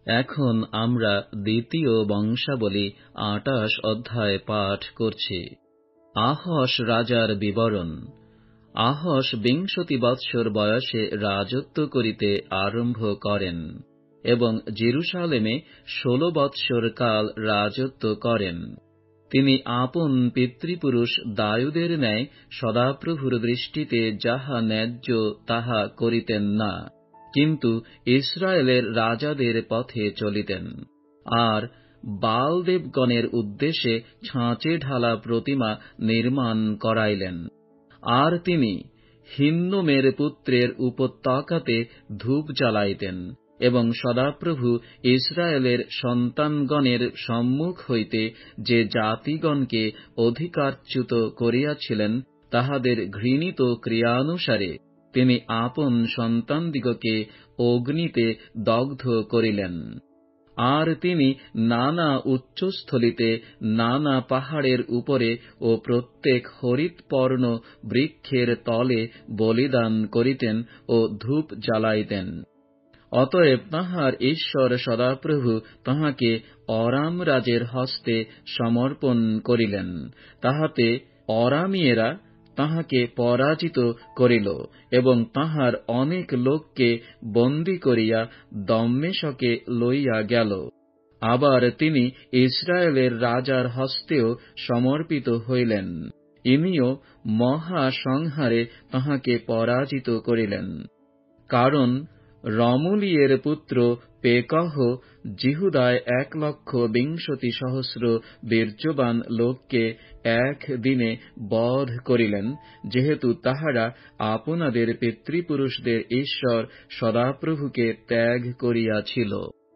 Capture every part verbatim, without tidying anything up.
এখন আমরা দ্বিতীয় বংশাবলী আটাশ অধ্যায় পাঠ করছি। আহস রাজার বিবরণ। আহস বিংশতি বৎসর বয়সে রাজত্ব করিতে আরম্ভ করেন এবং জেরুসালেমে ষোল বৎসর কাল রাজত্ব করেন। তিনি আপন পিতৃপুরুষ দাউদের ন্যায় সদাপ্রভুর দৃষ্টিতে যাহা ন্যায্য তাহা করিতেন না, কিন্তু ইসরায়েলের রাজাদের পথে চলিতেন। আর বালদেবগণের উদ্দেশ্যে ছাঁচে ঢালা প্রতিমা নির্মাণ করাইলেন। আর তিনি হিন্নোমের পুত্রের উপত্যকাতে ধূপ জ্বালাইতেন এবং সদাপ্রভু ইসরায়েলের সন্তানগণের সম্মুখ হইতে যে জাতিগণকে অধিকারচ্যুত করিয়াছিলেন, তাহাদের ঘৃণিত ক্রিয়ানুসারে তিনি আপন সন্তানদিগকে অগ্নিতে দগ্ধ করিলেন। আর তিনি নানা উচ্চস্থলিতে, নানা পাহাড়ের উপরে ও প্রত্যেক হরিৎপর্ণ বৃক্ষের তলে বলিদান করিতেন ও ধূপ জ্বালাইতেন। অতএব তাঁহার ঈশ্বর সদাপ্রভু তাঁহাকে অরাম রাজের হস্তে সমর্পণ করিলেন। তাহাতে অরামীয়েরা তাঁহাকে পরাজিত করিল এবং তাঁহার অনেক লোককে বন্দী করিয়া দম্মেশকে লইয়া গেল। আবার তিনি ইসরায়েলের রাজার হস্তেও সমর্পিত হইলেন। ইনিও মহা সংহারে তাঁহাকে পরাজিত করিলেন। কারণ রমুলিয়ের পুত্র পেকহ জিহুদায় এক লক্ষ বিংশতি সহস্র বীর্যবান লোককে এক দিনে বধ করিলেন, যেহেতু তাহারা আপনাদের পিতৃপুরুষদের ঈশ্বর সদাপ্রভুকে ত্যাগ করিয়াছিল।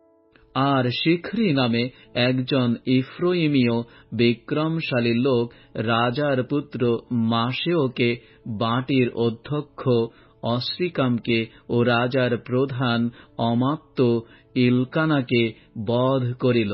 আর শিখরি নামে একজন ইফ্রয়ীমীয় বিক্রমশালী লোক রাজার পুত্র মাসেওকে, বাটির অধ্যক্ষ অস্রিকামকে ও রাজার প্রধান অমাত্য ইলকানাকে বধ করিল।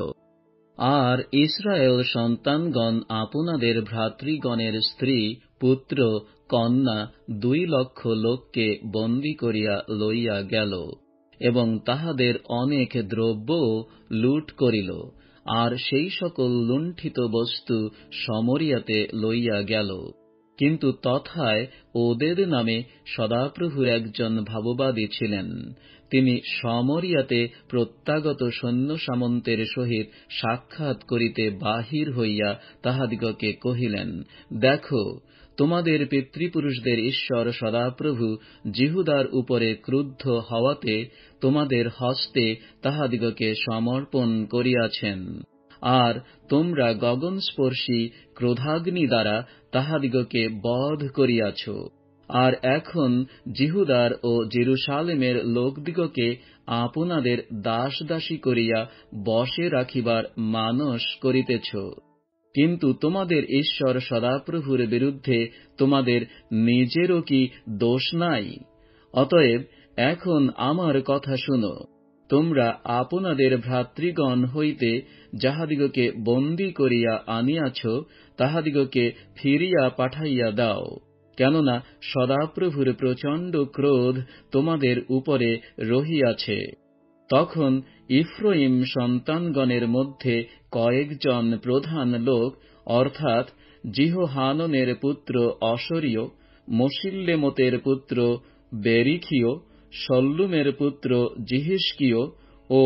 আর ইসরায়েল সন্তানগণ আপনাদের ভ্রাতৃগণের স্ত্রী, পুত্র, কন্যা দুই লক্ষ লোককে বন্দী করিয়া লইয়া গেল এবং তাহাদের অনেক দ্রব্যও লুট করিল। আর সেই সকল লুণ্ঠিত বস্তু সমরিয়াতে লইয়া গেল। কিন্তু তথায় ওদেদ নামে সদাপ্রভুর একজন ভাববাদী ছিলেন। তিনি সমরিয়াতে প্রত্যাগত সৈন্য সামন্তের সহিত সাক্ষাৎ করিতে বাহির হইয়া তাহাদিগকে কহিলেন, দেখো, তোমাদের পিতৃপুরুষদের ঈশ্বর সদাপ্রভু জিহুদার উপরে ক্রুদ্ধ হওয়াতে তোমাদের হস্তে তাহাদিগকে সমর্পণ করিয়াছেন। আর তোমরা গগনস্পর্শী ক্রোধাগ্নি দ্বারা তাহাদিগকে বধ করিয়াছ। আর এখন জিহুদার ও জেরুসালেমের লোকদিগকে আপনাদের দাসদাসী করিয়া বশে রাখিবার মানস করিতেছ। কিন্তু তোমাদের ঈশ্বর সদাপ্রভুর বিরুদ্ধে তোমাদের নিজেরও কি দোষ নাই? অতএব এখন আমার কথা শুনো। তোমরা আপনাদের ভ্রাতৃগণ হইতে যাহাদিগকে বন্দী করিয়া আনিয়াছ, তাহাদিগকে ফিরিয়া পাঠাইয়া দাও। কেননা সদাপ্রভুর প্রচণ্ড ক্রোধ তোমাদের উপরে রহিয়াছে। তখন ইফ্রয়িম সন্তানগণের মধ্যে কয়েকজন প্রধান লোক, অর্থাৎ জিহোহাননের পুত্র অসরীয়, মশিল্লেমতের পুত্র বেরিখীয়, শল্লুমের পুত্র জিহিস্কীয় ও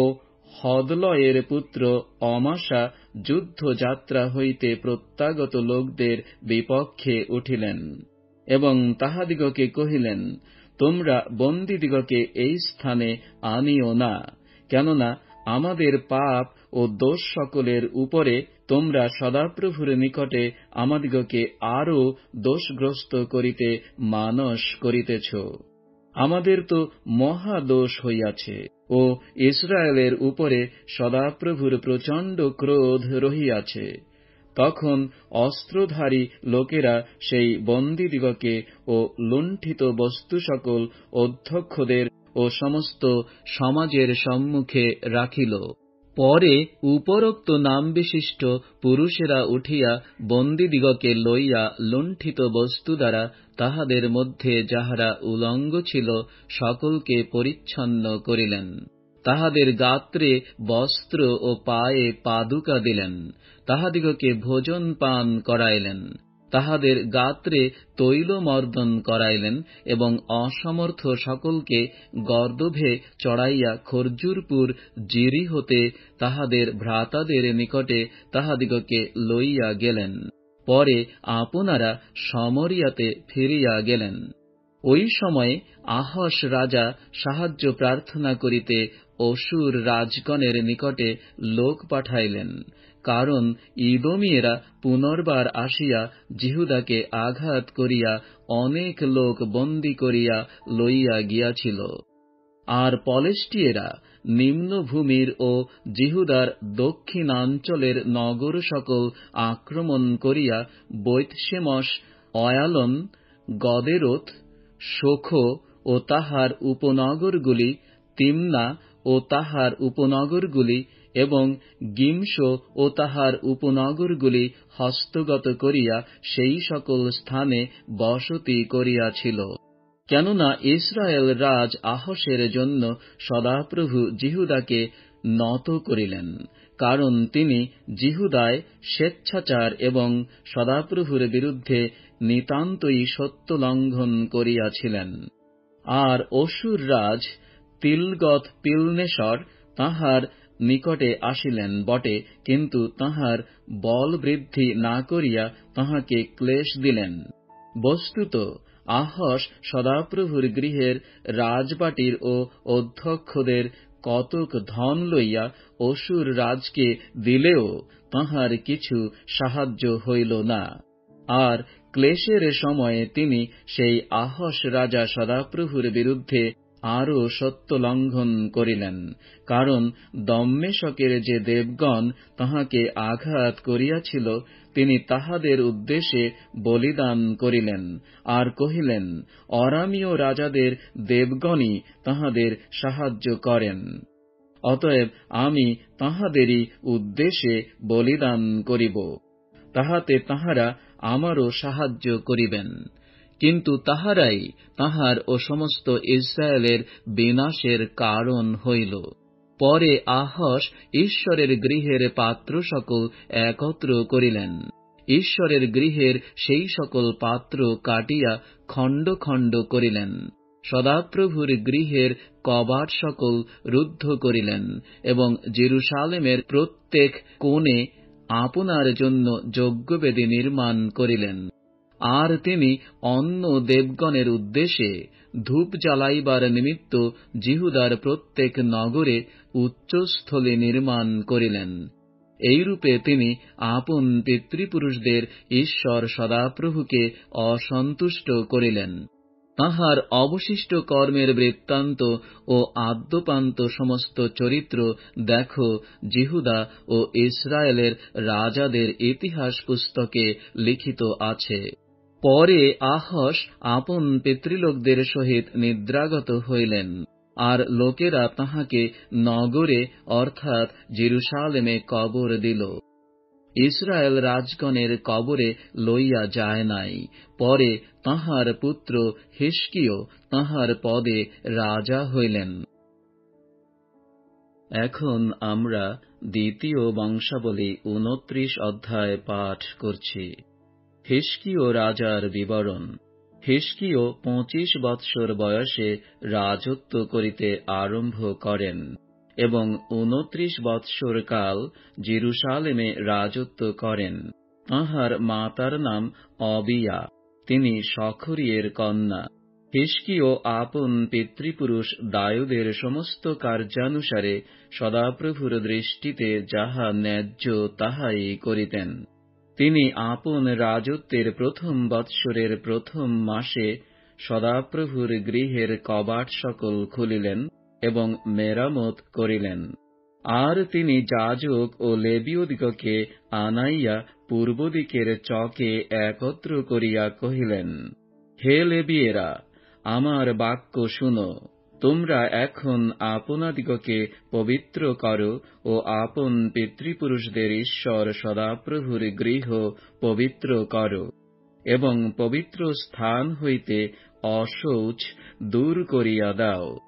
হদলয়ের পুত্র অমাশা যুদ্ধযাত্রা হইতে প্রত্যাগত লোকদের বিপক্ষে উঠিলেন এবং তাহাদিগকে কহিলেন, তোমরা বন্দীদিগকে এই স্থানে আনিও না, কেননা আমাদের পাপ ও দোষ সকলের উপরে তোমরা সদাপ্রভুর নিকটে আমাদিগকে আরও দোষগ্রস্ত করিতে মানস করিতেছ। আমাদের তো মহা দোষ হইয়াছে ও ইসরায়েলের উপরে সদাপ্রভুর প্রচণ্ড ক্রোধ রহিয়াছে। তখন অস্ত্রধারী লোকেরা সেই বন্দীদিগকে ও লুণ্ঠিত বস্তু সকল অধ্যক্ষদের ও সমস্ত সমাজের সম্মুখে রাখিল। পরে উপরোক্ত নাম বিশিষ্ট পুরুষেরা উঠিয়া বন্দীদিগকে লইয়া লুণ্ঠিত বস্তু দ্বারা তাহাদের মধ্যে যাহারা উলঙ্গ ছিল সকলকে পরিচ্ছন্ন করিলেন। তাহাদের গাত্রে বস্ত্র ও পায়ে পাদুকা দিলেন, তাহাদিগকে ভোজন পান করাইলেন, তাহাদের গাত্রে তৈলমর্দন করাইলেন এবং অসমর্থ সকলকে গর্দভে চড়াইয়া খর্জুরপুর জিরি হতে তাহাদের ভ্রাতাদের নিকটে তাহাদিগকে লইয়া গেলেন। পরে আপনারা সমরিয়াতে ফিরিয়া গেলেন। ওই সময়ে আহস রাজা সাহায্য প্রার্থনা করিতে অসুর রাজগণের নিকটে লোক পাঠাইলেন, কারণ ইদোমীয়রা পুনর্বার আসিয়া জিহুদাকে আঘাত করিয়া অনেক লোক বন্দী করিয়া লইয়া গিয়াছিল। আর পলেষ্টীয়রা নিম্নভূমির ও জিহুদার দক্ষিণাঞ্চলের নগর সকল আক্রমণ করিয়া বৈতশেমশ, অয়ালন, গদেরোত, শোখো ও তাহার উপনগরগুলি, তিমনা ও তাহার উপনগরগুলি এবং গিমশ ও তাহার উপনগরগুলি হস্তগত করিয়া সেই সকল স্থানে বসতি করিয়াছিল। কেননা ইসরায়েল রাজ আহসের জন্য সদাপ্রভু জিহুদাকে নত করিলেন, কারণ তিনি জিহুদায় স্বেচ্ছাচার এবং সদাপ্রভুর বিরুদ্ধে নিতান্তই সত্য লঙ্ঘন করিয়াছিলেন। আর অসুর রাজ তিলগত পিলনেশর তাহার নিকটে আসিলেন বটে, কিন্তু তাহার বল বৃদ্ধি না করিয়া তাহাকে ক্লেশ দিলেন। বস্তুত আহস সদাপ্রভুর গৃহের রাজবাটির ও অধ্যক্ষদের কতক ধন লইয়া অসুর রাজকে দিলেও তাহার কিছু সাহায্য হইল না। আর ক্লেশের সময়ে তিনি সেই আহস রাজা সদাপ্রভুর বিরুদ্ধে আরও সত্য লঙ্ঘন করিলেন, কারণ দম্মেশকের যে দেবগণ তাহাকে আঘাত করিয়াছিল, তিনি তাহাদের উদ্দেশ্যে বলিদান করিলেন, আর কহিলেন, অরামীয় রাজাদের দেবগণই তাহাদের সাহায্য করেন, অতএব আমি তাহাদেরই উদ্দেশ্যে বলিদান করিব, তাহাতে তাহারা আমারও সাহায্য করিবেন। কিন্তু তাহারাই তাহার ও সমস্ত ইসরায়েলের বিনাশের কারণ হইল। পরে আহস ঈশ্বরের গৃহের পাত্র সকল একত্র করিলেন। ঈশ্বরের গৃহের সেই সকল পাত্র কাটিয়া খণ্ড খণ্ড করিলেন। সদাপ্রভুর গৃহের কবাট সকল রুদ্ধ করিলেন এবং জেরুসালেমের প্রত্যেক কোণে আপনার জন্য যজ্ঞবেদী নির্মাণ করিলেন। আর তিনি অন্য দেবগণের উদ্দেশ্যে ধূপ জ্বালাইবার নিমিত্ত জিহুদার প্রত্যেক নগরে উচ্চস্থলী নির্মাণ করিলেন। এইরূপে তিনি আপন পিতৃপুরুষদের ঈশ্বর সদাপ্রভুকে অসন্তুষ্ট করিলেন। তাহার অবশিষ্ট কর্মের বৃত্তান্ত ও আদ্যপান্ত সমস্ত চরিত্র দেখো জিহুদা ও ইসরায়েলের রাজাদের ইতিহাস পুস্তকে লিখিত আছে। পরে আহস আপন পিতৃলোকদের সহিত নিদ্রাগত হইলেন, আর লোকেরা তাহাকে নগরে অর্থাৎ জেরুসালেমে কবর দিল। ইসরায়েল রাজগণের কবরে লইয়া যায় নাই। পরে তাহার পুত্র হিজকিয় তাহার পদে রাজা হইলেন। এখন আমরা দ্বিতীয় বংশাবলী উনত্রিশ অধ্যায় পাঠ করছি। হিজকিয় রাজার বিবরণ। হিজকিয় পঁচিশ বৎসর বয়সে রাজত্ব করিতে আরম্ভ করেন এবং উনত্রিশ বৎসর কাল জেরুসালেমে রাজত্ব করেন। তাঁহার মাতার নাম অবিয়া, তিনি সখরিয়ের কন্যা। হিজকিয় আপন পিতৃপুরুষ দায়ুদের সমস্ত কার্যানুসারে সদাপ্রভুর দৃষ্টিতে যাহা ন্যায্য তাহাই করিতেন। তিনি আপন রাজত্বের প্রথম বৎসরের প্রথম মাসে সদাপ্রভুর গৃহের কবাট সকল খুলিলেন এবং মেরামত করিলেন। আর তিনি যাজক ও লেবীয়দিগকে আনাইয়া পূর্ব দিকের চকে একত্র করিয়া কহিলেন, হে লেবীয়েরা, আমার বাক্য শুনো। তোমরা এখন আপনাদিগকে পবিত্র করো ও আপন পিতৃপুরুষদের ঈশ্বর সদাপ্রভুর গৃহ পবিত্র করো এবং পবিত্র স্থান হইতে অশৌচ দূর করিয়া দাও।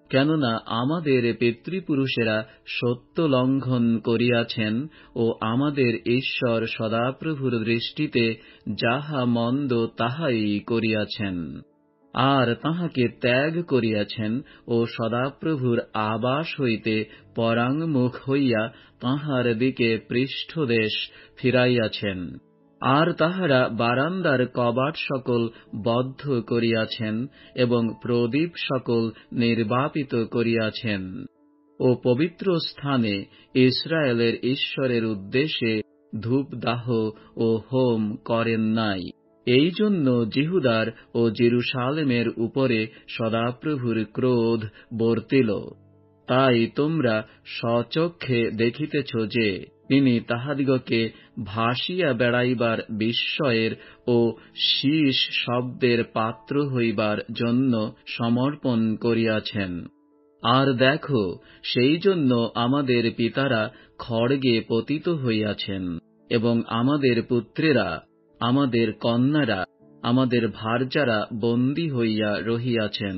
কেননা আমাদের পিতৃপুরুষেরা সত্য লঙ্ঘন করিয়াছেন ও আমাদের ঈশ্বর সদাপ্রভুর দৃষ্টিতে যাহা মন্দ তাহাই করিয়াছেন, আর তাহাকে ত্যাগ করিয়াছেন ও সদাপ্রভুর আবাস হইতে পরাঙ্গমুখ হইয়া তাঁহার দিকে পৃষ্ঠদেশ ফিরাইয়াছেন। আর তাহারা বারান্দার কবাট সকল বদ্ধ করিয়াছেন এবং প্রদীপ সকল নির্বাপিত করিয়াছেন ও পবিত্র স্থানে ইসরায়েলের ঈশ্বরের উদ্দেশ্যে ধূপদাহ ও হোম করেন নাই। এই জন্য জিহুদার ও জেরুসালেমের উপরে সদাপ্রভুর ক্রোধ বর্তিল। তাই তোমরা স্বচক্ষে দেখিতেছ যে তিনি তাহাদিগকে ভাসিয়া বেড়াইবার বিস্ময়ের ও শীষ শব্দের পাত্র হইবার জন্য সমর্পণ করিয়াছেন। আর দেখো, সেই জন্য আমাদের পিতারা খড়গে পতিত হইয়াছেন এবং আমাদের পুত্রেরা, আমাদের কন্যারা, আমাদের ভার্যারা বন্দী হইয়া রহিয়াছেন।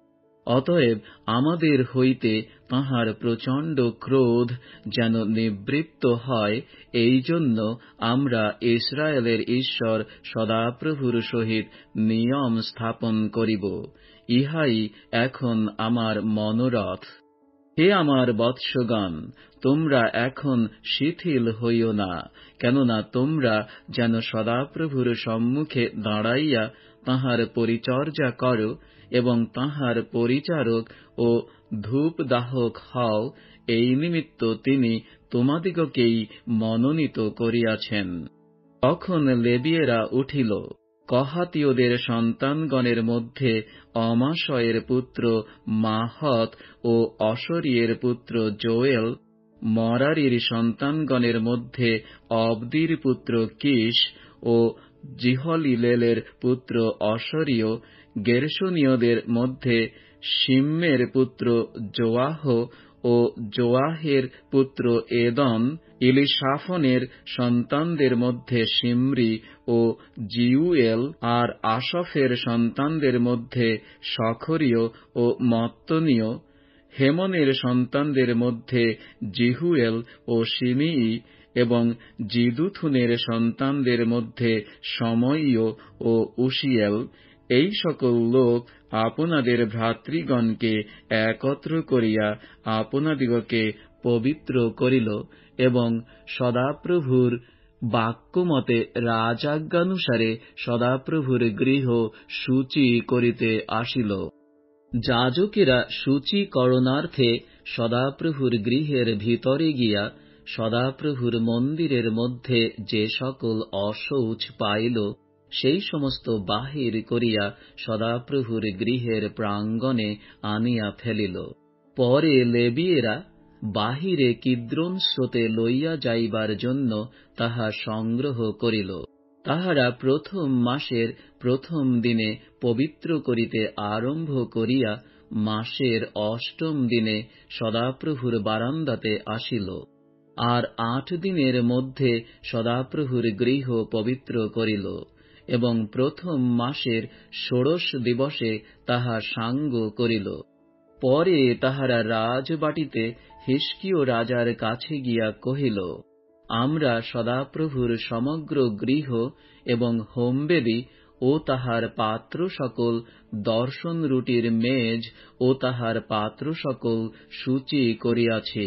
অতএব আমাদের হইতে তাঁহার প্রচণ্ড ক্রোধ যেন নিবৃত্ত হয়, এই জন্য আমরা ইসরায়েলের ঈশ্বর সদাপ্রভুর সহিত নিয়ম স্থাপন করিব। ইহাই এখন আমার মনোরথ। হে আমার বৎসগণ, তোমরা এখন শিথিল হইও না, কেননা তোমরা যেন সদাপ্রভুর সম্মুখে দাঁড়াইয়া তাঁহার পরিচর্যা করো এবং তাঁহার পরিচারক ও ধূপদাহক হও, এই নিমিত্ত তিনি তোমাদিগকেই মনোনীত করিয়াছেন। তখন লেবীয়েরা উঠিল। কহাতীয়দের সন্তানগণের মধ্যে অমাশয়ের পুত্র মাহত ও অশরীয়ের পুত্র জোয়েল, মরারির সন্তানগণের মধ্যে অবদির পুত্র কিশ ও জিহলিলেলের পুত্র অশরীয়, গেরশনীয়দের মধ্যে শিম্মের পুত্র জোয়াহ ও জোয়াহের পুত্র এদন, ইলিশাফনের সন্তানদের মধ্যে শিমরি ও জিউয়েল, আর আশফের সন্তানদের মধ্যে সখরীয় ও মত্তনীয়, হেমনের সন্তানদের মধ্যে জিহুয়েল ও শিমিই, এবং জিদুথুনের সন্তানদের মধ্যে সময়ীয় ও উশিয়েল। এই সকল লোক আপনাদের ভ্রাতৃগণকে একত্র করিয়া আপনাদিগকে পবিত্র করিল এবং সদাপ্রভুর বাক্যমতে রাজাজ্ঞানুসারে সদাপ্রভুর গৃহ সূচি করিতে আসিল। যাজকেরা সূচীকরণার্থে সদাপ্রভুর গৃহের ভিতরে গিয়া সদাপ্রভুর মন্দিরের মধ্যে যে সকল অশৌচ পাইল, সেই সমস্ত বাহির করিয়া সদাপ্রভুর গৃহের প্রাঙ্গণে আনিয়া ফেলিল। পরে লেবীয়েরা বাহিরে কিদ্রোন স্রোতে লইয়া যাইবার জন্য তাহা সংগ্রহ করিল। তাহারা প্রথম মাসের প্রথম দিনে পবিত্র করিতে আরম্ভ করিয়া মাসের অষ্টম দিনে সদাপ্রভুর বারান্দাতে আসিল, আর আট দিনের মধ্যে সদাপ্রভুর গৃহ পবিত্র করিল এবং প্রথম মাসের ষোড়শ দিবসে তাহা সাঙ্গ করিল। পরে তাহারা রাজবাটিতে হিজকীয় রাজার কাছে গিয়া কহিল, আমরা সদাপ্রভুর সমগ্র গৃহ এবং হোমবেদী ও তাহার পাত্র সকল, দর্শন রুটির মেজ ও তাহার পাত্র সকল সূচি করিয়াছি।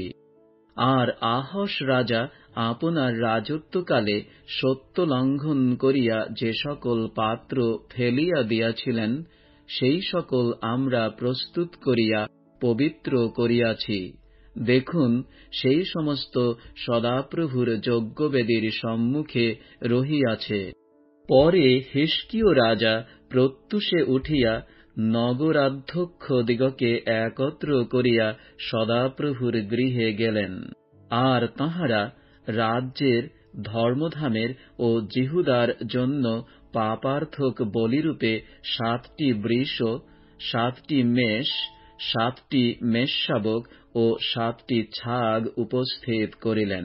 আর আহস রাজা আপনার রাজত্বকালে সত্য লঙ্ঘন করিয়া যে সকল পাত্র ফেলিয়া দিয়াছিলেন, সেই সকল আমরা প্রস্তুত করিয়া পবিত্র করিয়াছি। দেখুন, সেই সমস্ত সদাপ্রভুর যজ্ঞবেদীর সম্মুখে রহিয়াছে। পরে হিজকীয় রাজা প্রত্যুষে উঠিয়া নগরাধ্যক্ষ দিগকে একত্র করিয়া সদাপ্রভুর গৃহে গেলেন। আর তাঁহারা রাজ্যের, ধর্মধামের ও জিহুদার জন্য পাপার্থক বলিরূপে সাতটি বৃষ, সাতটি মেষ, সাতটি মেষশাবক ও সাতটি ছাগ উপস্থিত করিলেন।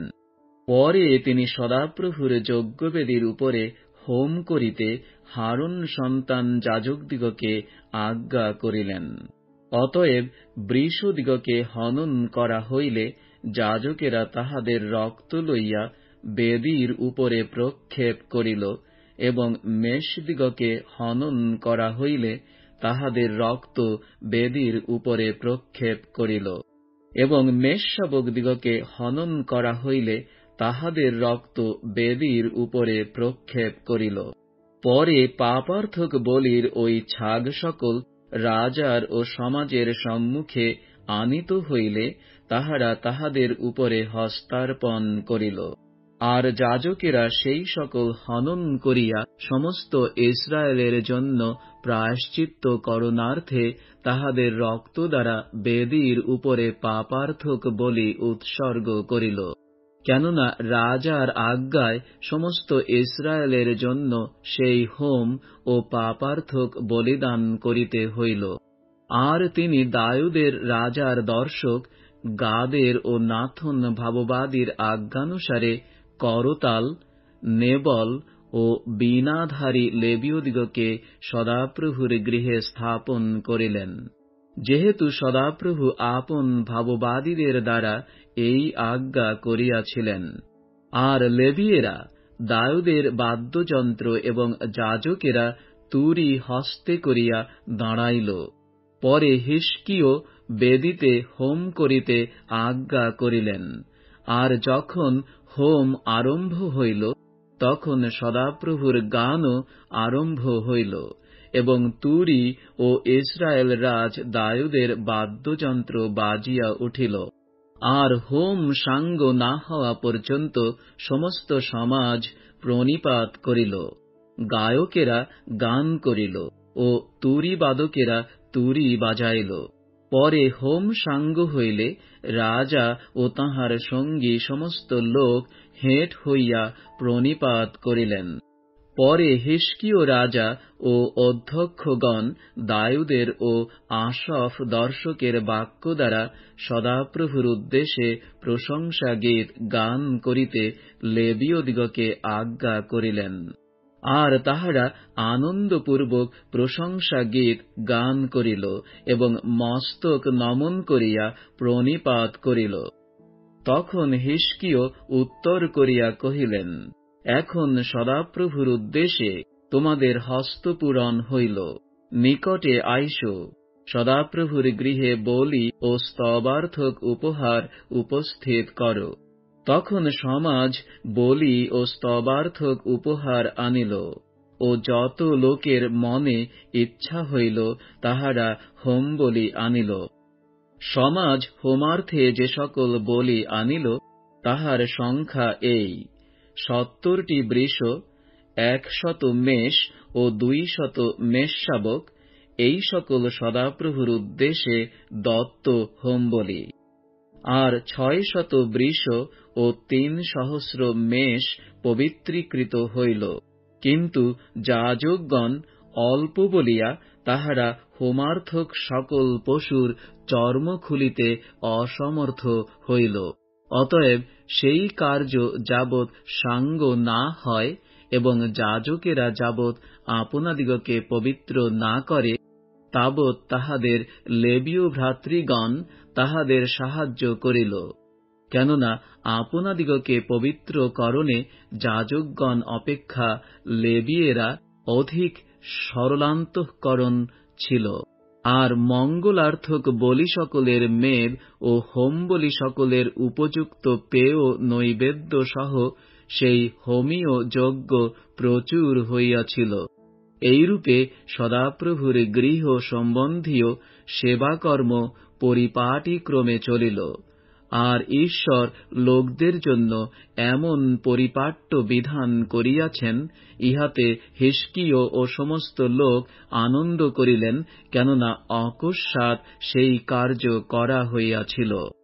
পরে তিনি সদাপ্রভুর যজ্ঞবেদীর উপরে হোম করিতে হারুন সন্তান যাজকদিগকে আজ্ঞা করিলেন। অতএব বৃষদিগকে হনন করা হইলে যাজকেরা তাহাদের রক্ত লইয়া বেদীর উপরে প্রক্ষেপ করিল, এবং মেষদিগকে হনন করা হইলে তাহাদের রক্ত বেদীর উপরে প্রক্ষেপ করিল, এবং মেষশাবকদিগকে হনন করা হইলে তাহাদের রক্ত বেদীর উপরে প্রক্ষেপ করিল। পরে পাপার্থক বলির ওই ছাগ সকল রাজার ও সমাজের সম্মুখে আনিত হইলে তাহারা তাহাদের উপরে হস্তার্পণ করিল। আর যাজকেরা সেই সকল হনন করিয়া সমস্ত ইসরায়েলের জন্য প্রায়শ্চিত্ত করণার্থে তাহাদের রক্ত দ্বারা বেদীর উপরে পাপার্থক বলি উৎসর্গ করিল। কেননা রাজার আজ্ঞায় সমস্ত ইসরায়েলের জন্য সেই হোম ও পাপার্থক বলিদান করিতে হইল। আর তিনি দাউদের রাজার দর্শক গাদের ও নাথন ভাববাদীর আজ্ঞানুসারে করতাল, নেবল ও বীণাধারী লেবীয়দিগকে সদাপ্রভুর গৃহে স্থাপন করিলেন, যেহেতু সদাপ্রভু আপন ভাববাদীদের দ্বারা এই আজ্ঞা করিয়াছিলেন। আর লেবীয়েরা দাউদের বাদ্যযন্ত্র এবং যাজকেরা তুরি হস্তে করিয়া দাঁড়াইল। পরে হিজকিয় বেদীতে হোম করিতে আজ্ঞা করিলেন। আর যখন হোম আরম্ভ হইল, তখন সদাপ্রভুর গানও আরম্ভ হইল, এবং তুরি ও ইসরায়েল রাজ দাউদের বাদ্যযন্ত্র বাজিয়া উঠিল। আর হোম সাঙ্গ না হওয়া পর্যন্ত সমস্ত সমাজ প্রণিপাত করিল। গায়কেরা গান করিল ও তুরিবাদকেরা তুরি বাজাইল। পরে হোম সাঙ্গ হইলে রাজা ও তাঁহার সঙ্গী সমস্ত লোক হেঁট হইয়া প্রণিপাত করিলেন। পরে হিজকিয় রাজা ও অধ্যক্ষগণ দাউদের ও আশফ দর্শকের বাক্য দ্বারা সদাপ্রভুর উদ্দেশ্যে প্রশংসা গীত গান করিতে লেবীয়দিগকে আজ্ঞা করিলেন। আর তাহারা আনন্দপূর্বক প্রশংসা গীত গান করিল এবং মস্তক নমন করিয়া প্রণিপাত করিল। তখন হিজকিয় উত্তর করিয়া কহিলেন, এখন সদাপ্রভুর উদ্দেশ্যে তোমাদের হস্তপূরণ হইল, নিকটে আইসো, সদাপ্রভুর গৃহে বলি ও স্তবার্থক উপহার উপস্থিত কর। তখন সমাজ বলি ও স্তবার্থক উপহার আনিল, ও যত লোকের মনে ইচ্ছা হইল তাহারা হোম বলি আনিল। সমাজ হোমার্থে যে সকল বলি আনিল তাহার সংখ্যা এই: সত্তরটি বৃষ, একশত মেষ ও দুইশত মেষশাবক, এই সকল সদাপ্রভুর উদ্দেশ্যে দত্ত হোম বলি। আর ছয় শত বৃষ ও তিন সহস্র মেষ পবিত্রীকৃত হইল, কিন্তু যাজকগণ অল্প বলিয়া তাহারা হোমার্থক সকল পশুর চর্ম খুলিতে অসমর্থ হইল। অতএব সেই কার্য যাবৎ সাঙ্গ না হয় এবং যাজকেরা যাবৎ আপনাদিগকে পবিত্র না করে, তাবৎ তাহাদের লেবীয় ভ্রাতৃগণ তাহাদের সাহায্য করিল। কেননা আপনাদিগকে পবিত্র করণে যাজকগণ অপেক্ষা লেবীয়েরা অধিক সরলান্তঃকরণ ছিল। আর মঙ্গলার্থক বলি সকলের মেদ ও হোম বলি সকলের উপযুক্ত পেয় নৈবেদ্য সহ সেই হোমীয় যজ্ঞ প্রচুর হইয়াছিল। এইরূপে সদাপ্রভুর গৃহ সম্বন্ধীয় সেবাকর্ম পরিপাটিক্রমে চলিল। আর ঈশ্বর লোকদের জন্য এমন পরিপাট্য বিধান করিয়াছেন, ইহাতে হিজকিয় ও সমস্ত লোক আনন্দ করিলেন, কেননা অকস্মাৎ সেই কার্য করা হইয়াছিল।